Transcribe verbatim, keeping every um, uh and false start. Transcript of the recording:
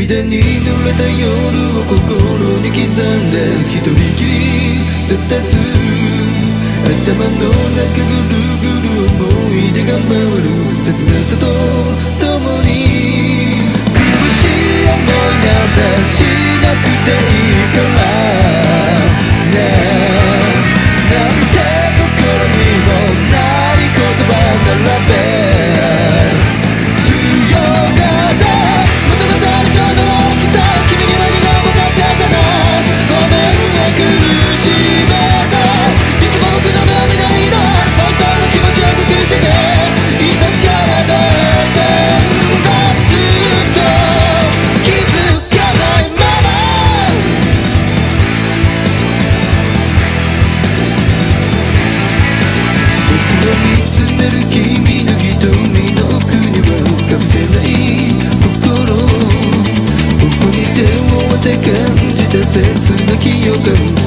涙に濡れた夜を心に刻んで一人きり立たず頭の中ぐるぐる思い出が回る切なさと共に苦しい思いなんてしなくていいからねなんて心にもない言葉並べ感じた切な記憶